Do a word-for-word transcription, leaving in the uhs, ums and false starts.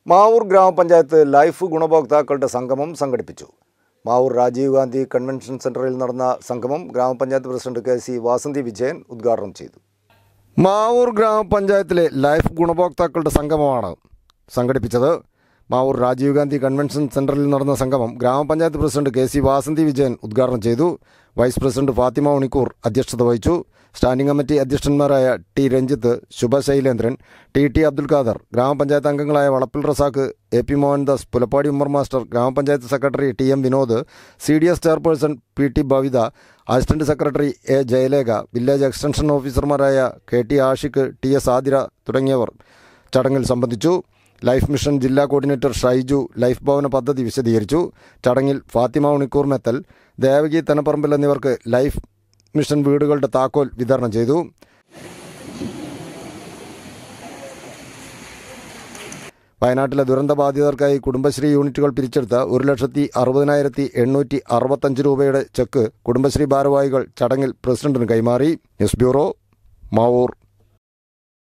മാവൂർ ഗ്രാമപഞ്ചായത്ത് ലൈഫ് ഗുണഭോക്താക്കളുടെ സംഗമം സംഘടിപ്പിച്ചു. മാവൂർ രാജീവ് ഗാന്ധി കൺവെൻഷൻ സെന്ററിൽ നടന്ന സംഗമം ഗ്രാമപഞ്ചായത്ത് president K C Vasanthi Vijayan ഉദ്ഘാടനം ചെയ്തു. മാവൂർ ഗ്രാമപഞ്ചായത്തിലെ ലൈഫ് ഗുണഭോക്താക്കളുടെ സംഗമമാണ് സംഘടിപ്പിച്ചത്. മാവൂർ രാജീവ് ഗാന്ധി കൺവെൻഷൻ സെന്ററിൽ നടന്ന സംഗമം ഗ്രാമപഞ്ചായത്ത് president K C Vasanthi Vijayan ഉദ്ഘാടനം ചെയ്തു. വൈസ് പ്രസിഡന്റ് ഫാത്തിമ ഉണിക്കൂർ അധ്യക്ഷത വഹിച്ചു. സ്റ്റാൻഡിംഗ് കമ്മിറ്റി അധ്യക്ഷന്മാരായ T Ranjith, Shubha Shailendran, T T Abdul Khader, ഗ്രാമപഞ്ചായത്ത് അംഗങ്ങളായ Valappil Razak, A P Mohandas, Pulappadi Ummer master, ഗ്രാമപഞ്ചായത്ത് secretary T M Vinod, C D S chairperson P T Bhavitha, assistant secretary A Jayalekha, village extension ഓഫീസർമാരായ K T Ashiq, T S Athira തുടങ്ങിയവർ ചടങ്ങിൽ സംബന്ധിച്ചു. ലൈഫ് മിഷൻ ജില്ലാ കോർഡിനേറ്റർ ഷൈജു ലൈഫ് ഭവന പദ്ധതി വിശദീകരിച്ചു. ചടങ്ങിൽ ഫാത്തിമ ഉണിക്കൂർ മെത്തൽ, ദേവകി തനപ്പറമ്പിൽ എന്നിവർക്ക് ലൈഫ് മിഷൻ വീടുകളുടെ താക്കോൽ വിതരണം ചെയ്തു. വയനാട്ടിലെ ദുരന്തബാധിതർക്കായി കുടുംബശ്രീ യൂണിറ്റുകൾ പിരിച്ചെടുത്ത ഒരു ലക്ഷത്തി അറുപതിനായിരത്തി എണ്ണൂറ്റി അറുപത്തഞ്ച് രൂപയുടെ ചെക്ക് കുടുംബശ്രീ ഭാരവാഹികൾ ചടങ്ങിൽ പ്രസിഡന്റിന് കൈമാറി. News bureau, Mavoor.